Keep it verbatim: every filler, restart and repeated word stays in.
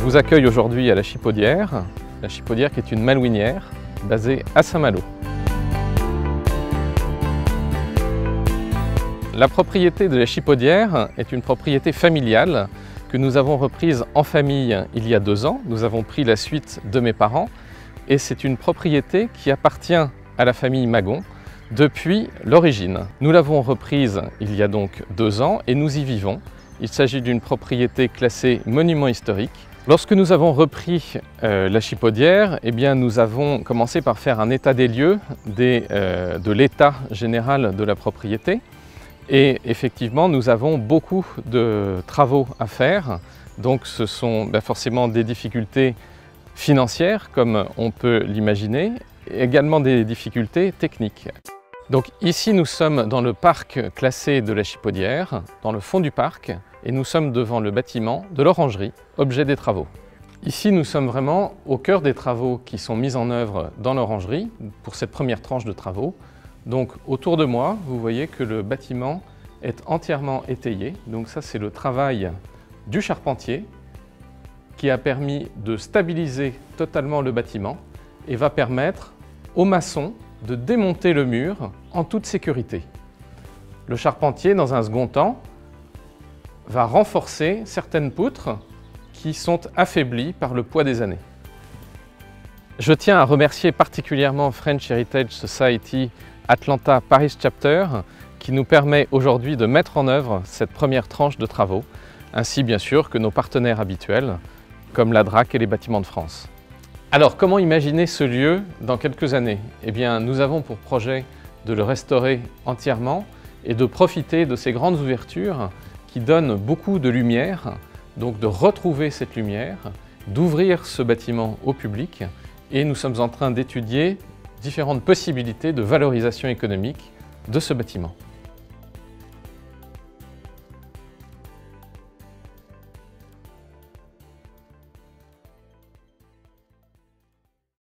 vous accueille aujourd'hui à la Chipaudière, la Chipaudière qui est une malouinière basée à Saint-Malo. La propriété de la Chipaudière est une propriété familiale que nous avons reprise en famille il y a deux ans. Nous avons pris la suite de mes parents et c'est une propriété qui appartient à la famille Magon depuis l'origine. Nous l'avons reprise il y a donc deux ans et nous y vivons. Il s'agit d'une propriété classée monument historique. Lorsque nous avons repris euh, la Chipaudière, eh bien, nous avons commencé par faire un état des lieux des, euh, de l'état général de la propriété. Et effectivement, nous avons beaucoup de travaux à faire. Donc ce sont ben, forcément des difficultés financières, comme on peut l'imaginer, et également des difficultés techniques. Donc ici, nous sommes dans le parc classé de la Chipaudière, dans le fond du parc, et nous sommes devant le bâtiment de l'orangerie, objet des travaux. Ici, nous sommes vraiment au cœur des travaux qui sont mis en œuvre dans l'orangerie pour cette première tranche de travaux. Donc autour de moi, vous voyez que le bâtiment est entièrement étayé. Donc ça, c'est le travail du charpentier qui a permis de stabiliser totalement le bâtiment et va permettre aux maçons de démonter le mur en toute sécurité. Le charpentier, dans un second temps, va renforcer certaines poutres qui sont affaiblies par le poids des années. Je tiens à remercier particulièrement French Heritage Society Atlanta Paris Chapter qui nous permet aujourd'hui de mettre en œuvre cette première tranche de travaux, ainsi bien sûr que nos partenaires habituels comme la D R A C et les Bâtiments de France. Alors comment imaginer ce lieu dans quelques années? Eh bien, nous avons pour projet de le restaurer entièrement et de profiter de ces grandes ouvertures qui donnent beaucoup de lumière, donc de retrouver cette lumière, d'ouvrir ce bâtiment au public et nous sommes en train d'étudier différentes possibilités de valorisation économique de ce bâtiment.